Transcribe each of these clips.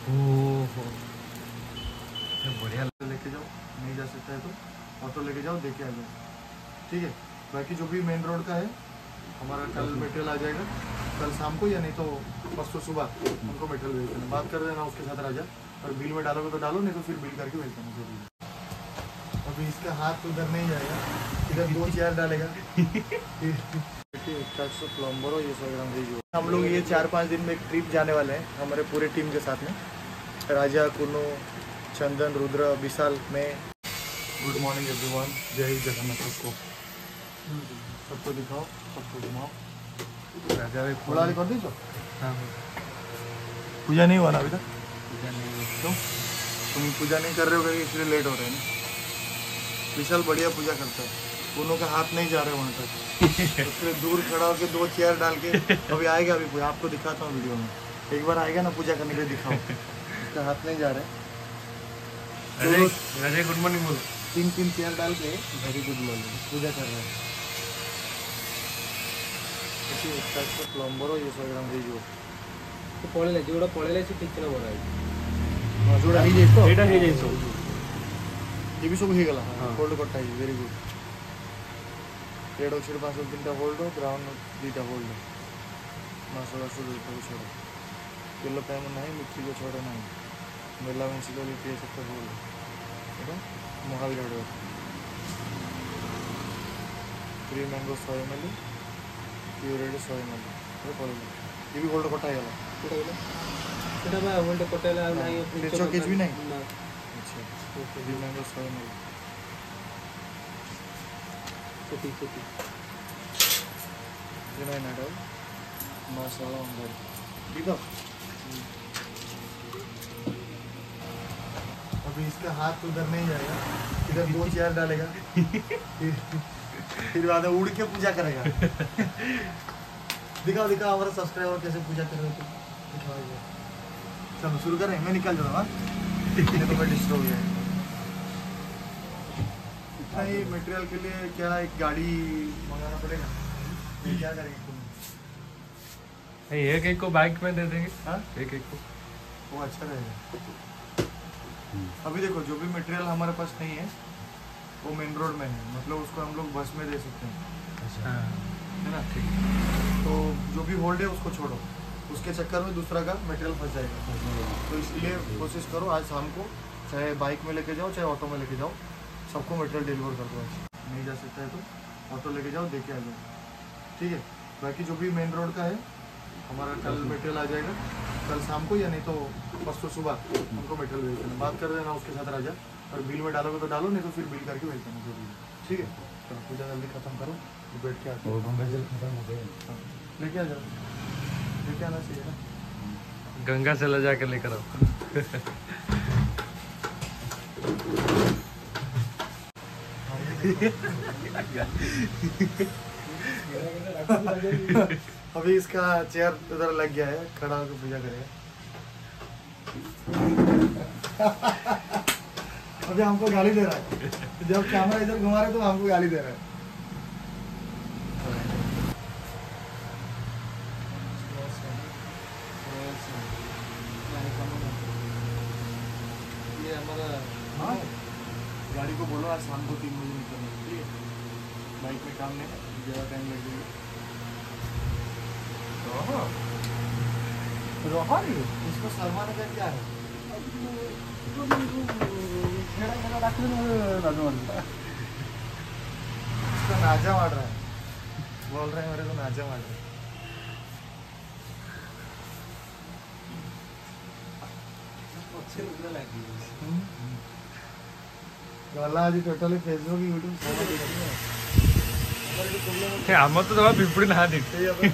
ओहो बढ़िया। लेके जाओ, नहीं जा सकता है तो ऑटो लेके जाओ, देके आ जाओ, ठीक है। बाकी जो भी मेन रोड का है हमारा कल मटेरियल आ जाएगा, कल शाम को या नहीं तो परसों सुबह हमको मटेरियल भेज देना, बात कर देना उसके साथ राजा, और बिल में डालोगे तो डालो, नहीं तो फिर बिल करके भेज देना जो भी। अभी इसका हाथ उधर नहीं जाएगा, इधर 2 चेयर डालेगा। प्लम्बर हो ये 100 ग्राम भेजो। हम लोग ये 4-5 दिन में एक ट्रिप जाने वाले हैं हमारे पूरे टीम के साथ में, राजा, कुन्नू, चंदन, रुद्र, विशाल, मैं। गुड मॉर्निंग एवरीवन, जय हिंद जगन्नाथ। सबको दिखाओ, सबको घुमाओ। राजा थोड़ा कर दीजिए। हाँ पूजा नहीं हुआ ना अभी तक? पूजा नहीं हुआ। क्यों तुम पूजा नहीं कर रहे हो? इसलिए लेट हो रहे हैं ना। विशाल बढ़िया पूजा करता है, दोनों का हाथ नहीं जा रहे वहाँ तक। उसके दूर खड़ा होकर 2 चेयर डाल के अभी आएगा, अभी पूजा आपको दिखाता हूँ वीडियो में, एक बार आएगा ना पूजा करने के लिए दिखाओ। उसका हाथ नहीं जा रहा है। गुड मॉर्निंग बोलो। 3 चेयर डाल के वेरी गुड मॉर्निंग पूजा कर रहे हैं। प्लम्बर हो ये 100 ग्राम भेजो। पड़े जोड़ा पड़े से ठीक ना बड़ा हां जोड़ा ही जाइतो एटा हे जाइतो ये भी सब हो गला होल्ड करता है वेरी गुड। रेड अक्षर 5-3टा होल्ड ग्राउंड 2टा होल्ड मास वर्ष को छोड़ किलो टाइम नहीं मिट्टी को छोड़ नहीं मेला म्यूनिसिपैलिटी ये सब होल्ड एटा महाल गाड़ो 3 मैंगो 100 ml प्योरेड 100 ml ये पड़े ये भी होल्ड कटा गला कटा गला एटा बा होल्ड कटेला नहीं 300 केजी भी नहीं ना। अच्छा ओके 3 मैंगो 100 ml छोटी ये नहीं ना मसाला अंदर दीदा। अभी इसका हाथ उधर नहीं जाएगा, इधर 2 चेयर डालेगा। फिर बाद में उड़ के पूजा करेगा। दिखाओ हमारे सब्सक्राइबर कैसे पूजा कर रहे हो, दिखाओ। चलो शुरू करें, मैं निकल जाऊँ। हाँ तो मैं डिस्टर्ब हो गया। इतना ही मटेरियल के लिए क्या एक गाड़ी मंगाना पड़ेगा, ये क्या करेंगे? एक को बाइक में दे देंगे। हाँ एक को वो अच्छा रहेगा। अभी देखो जो भी मटेरियल हमारे पास नहीं है वो मेन रोड में है, मतलब उसको हम लोग बस में दे सकते हैं। अच्छा है ना, ठीक। तो जो भी होल्ड है उसको छोड़ो, उसके चक्कर में दूसरा का मटेरियल फंस जाएगा। तो इसलिए कोशिश करो आज शाम को चाहे बाइक में लेके जाओ चाहे ऑटो में लेके जाओ, सबको मटेरियल डिलीवर कर दो। नहीं जा सकता है तो ऑटो लेके जाओ, देके आ जाओ, ठीक है। बाकी जो भी मेन रोड का है हमारा कल मटेरियल आ जाएगा, कल शाम को या नहीं तो परसों सुबह हमको मटेरियल भेज देना, बात कर देना उसके साथ राजा, और बिल में डालोगे तो डालो, नहीं तो फिर बिल करके भेज देना जो भी, ठीक है। तो पूजा जल्दी खत्म करो, बैठ के आते गंगा जल खत्म हो गए, लेके आ जाओ, लेके आना चाहिए ना। गंगा से ले जाकर लेकर आओ। अभी इसका चेयर उधर लग गया है, खड़ा होकर पूजा करेगा। अभी हमको गाली दे रहा है, जब कैमरा इधर घुमा रहे तो हमको गाली दे रहा है। ये हमारा हाँ गाड़ी को बोलो आज शाम को 3 बजे निकलना, ठीक है। बाइक में काम नहीं, ज़्यादा टाइम लगेगा। रोहन इसको शर्मा का क्या है? इसका नाजा मार रहा है, बोल रहे हैं मेरे को नाजा मार रहा है। गला आज टोटली फेसबुक यूट्यूब सब आम तो जमा पिंपुड़ी ना दी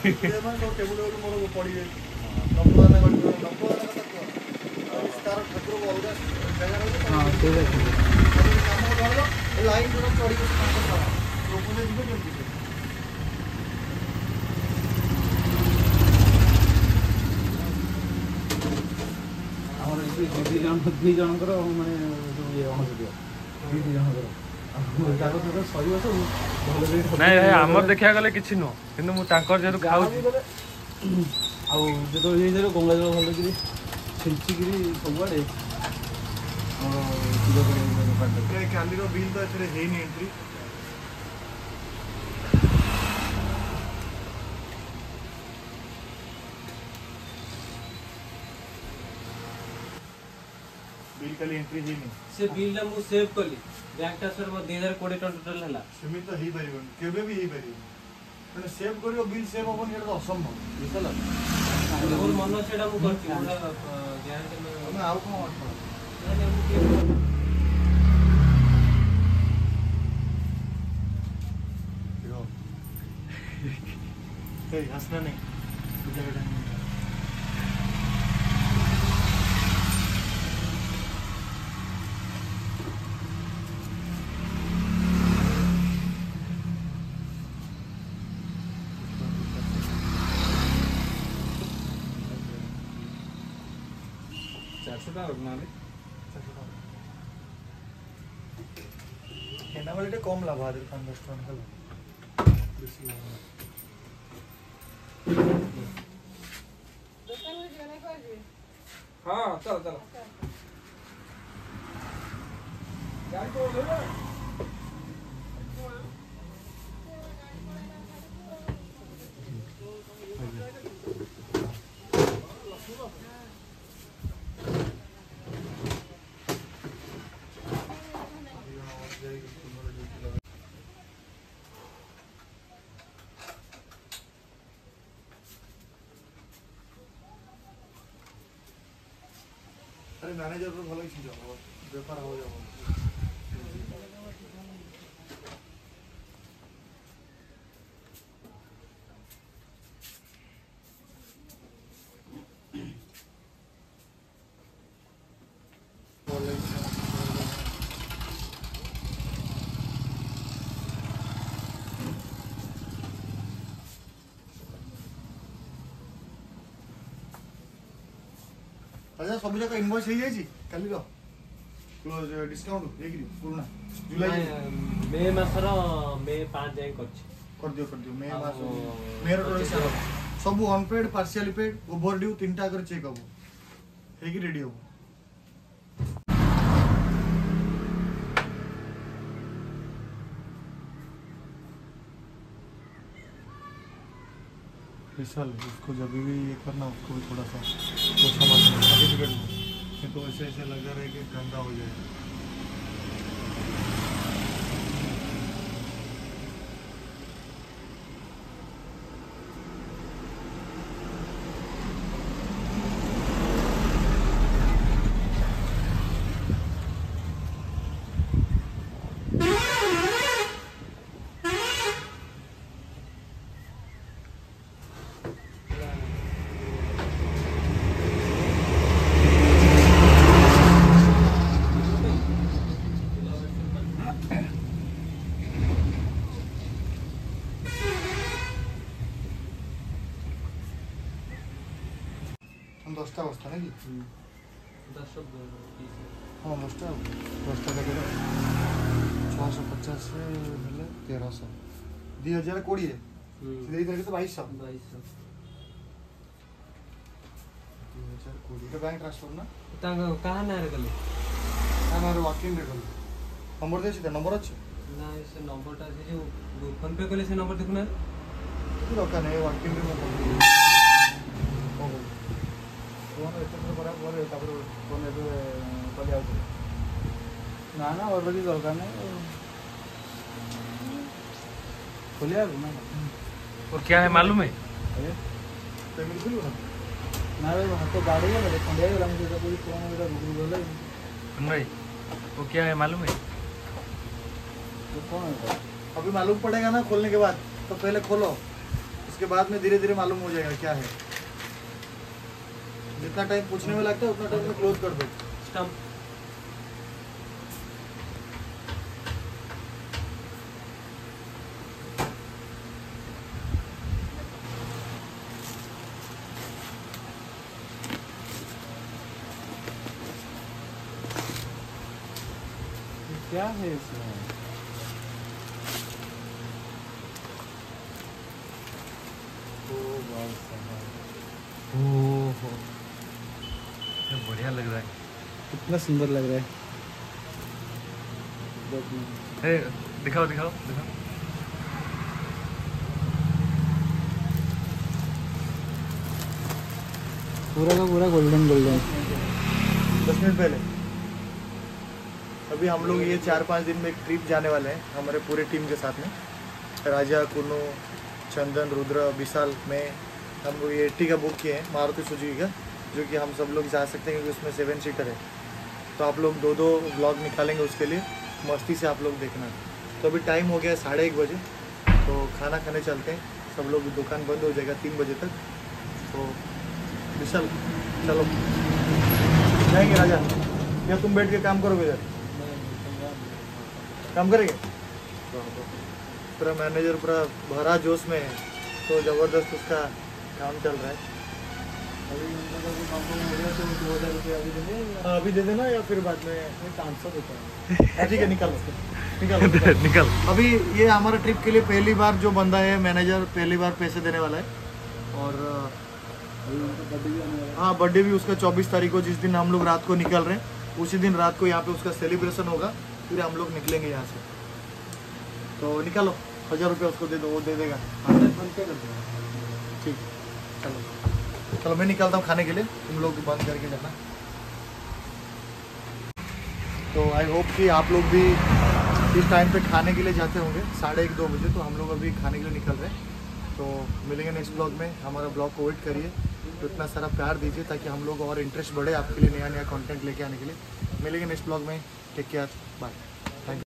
दी जनकर माने ନାଇଁ ଭାଇ ଆମର ଦେଖିବାକୁ ଗଲେ କିଛି ନୁହଁ, କିନ୍ତୁ ମୁଁ ତାଙ୍କର ଯେହେତୁ ଖାଉଛି ଆଉ ଯେତେବେଳେ ଗଙ୍ଗା ଜଳ ଭଲ କରି ଛିଞ୍ଚିକିରି ସବୁଆଡ଼େ ଆମର ପୂଜା କରିବା ଦୋକାନଟା। କାଲିର ବିଲ୍ ତ ଏଥିରେ ହେଇନି ଏଣ୍ଟ୍ରି। बिल काली एंट्री ही नहीं से बिल ला मु सेव कली बैंक ट्रांसफर में 2020 टोटल हला सेमी तो ही परिबन केबे भी ही परिबन माने सेव करियो बिल सेव होबन एटा तो असंभव बुझला मोर मन सेडा मु करती पूरा गारंटी में हम आउ कोन अठ नहीं मु के यो ए हंसना नहीं पूजा का टाइम एना वाले कम लाभ आदि 5-10 टन का बेसी लाभ दुकान में जाने को है हां चलो चलो गाड़ी को ले ले अरे मैनेजर तो भलो ही जाओ व्यापार हो जाओ अच्छा सब जगह इनवॉइस हो जाई काली रो क्लोज डिस्काउंट हेगिरी पुराना जुलाई मे मासर मे 5 जाय कर दियो मे मास मेरा तो हिसाब सब unpaid partially paid overdue तीनटा कर चेक हबो हेगी रेडी हबो विशाल उसको जब भी ये करना उसको भी थोड़ा सा वो समझना सर्टिफिकेट में तो ऐसे ऐसे लग रहा है कि गंदा हो जाएगा हम 10टा बस्ता ना कि 10 हाँ 10टा देखे 650 से मिले 1300 2020 सीधे इधर के तो 2200 2020 बैंक ट्रांसफर ना तांग कहां ना रे गले हमारे वाकिंग रे गल नंबर दे सीधा नंबर अच्छे ना से नंबरटा से जो फोन पे कले से नंबर देखना दरकार नहीं वाकिंग रे नंबर फोन एते करा बोले तापर फोन एते कली आउ ନା ନା ଅଲରେଡ଼ି ଦରକାର ନାହିଁ ଖୋଲିବାକୁ ନା और क्या है मालूम है पेमेंट करियो ना ନା ରେ ହାତ ଗାଡ଼ି ଗଲେ ଖଣ୍ଡିଆ ହେଇଗଲା ମୁଁ ସେଇଟା କହୁଛି କ'ଣ ଏଇଟା ଘୁରୁ ଗଲେ भाई वो क्या है मालूम है କ'ଣ ଏଇଟା अभी मालूम पड़ेगा ना खोलने के बाद तो पहले खोलो उसके बाद में धीरे धीरे मालूम हो जाएगा क्या है जितना टाइम पूछने में लगता है उतना टाइम में क्लोज कर दो स्टम्प क्या है इसमें ओ भाई साहब ओहो ये बढ़िया लग रहा है। कितना सुंदर लग रहा है। ए, दिखाओ दिखाओ दिखाओ। पूरा का पूरा गोल्डन गोल्डन। 10 मिनट पहले अभी हम लोग ये 4-5 दिन में एक ट्रिप जाने वाले हैं हमारे पूरे टीम के साथ में। राजा, कुन्नू, चंदन, रुद्र, विशाल, मैं, हम लोग ये एट्टी का बुक किए हैं मारुति सुजुकी का, जो कि हम सब लोग जा सकते हैं क्योंकि उसमें 7 सीटर है। तो आप लोग 2-2 व्लॉग निकालेंगे उसके लिए, मस्ती से आप लोग देखना। तो अभी टाइम हो गया है 1:30 बजे, तो खाना खाने चलते हैं। सब लोग, दुकान बंद हो जाएगा 3 बजे तक। तो विशाल चलो जाएंगे। राजा, या तुम बैठ के काम करोगे इधर? काम करेंगे? पूरा मैनेजर पूरा भरा जोश में है, तो ज़बरदस्त उसका काम चल रहा है। अभी उनका तो काम हो गया तो 2000 रुपये अभी देंगे। हाँ, अभी दे देना या फिर बाद में? 500 देता है। ठीक है, निकालो निकालो। निकल। अभी ये हमारा ट्रिप के लिए पहली बार जो बंदा है मैनेजर, पहली बार पैसे देने वाला है। और अभी उनका बर्थडे भी आने वाला है। हाँ, बर्थडे भी उसका 24 तारीख को, जिस दिन हम लोग रात को निकल रहे हैं उसी दिन रात को यहाँ पे उसका सेलिब्रेशन होगा। फिर हम लोग निकलेंगे यहाँ से। तो निकालो, 1000 रुपये उसको दे दो, वो दे देगा। बंद क्या करते हैं? ठीक, चलो चलो मैं निकलता हूँ खाने के लिए, तुम लोग बंद करके जाना। तो आई होप कि आप लोग भी इस टाइम पे खाने के लिए जाते होंगे 1:30-2 बजे। तो हम लोग अभी खाने के लिए निकल रहे हैं। तो मिलेंगे नेक्स्ट ब्लॉग में। हमारा ब्लॉग को वेट करिए, तो इतना सारा प्यार दीजिए ताकि हम लोग और इंटरेस्ट बढ़े आपके लिए नया नया कंटेंट लेके आने के लिए। मिलेंगे नेक्स्ट ब्लॉग में। Take care, bye.